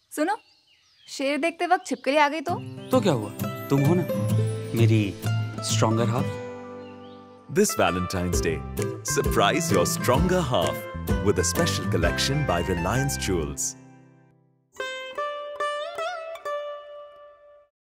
सुनो, शेर देखते वक्त छिपकली आ गई तो क्या हुआ? तुम हो ना मेरी stronger half. This Valentine's Day, surprise your stronger half with a special collection by Reliance Jewels.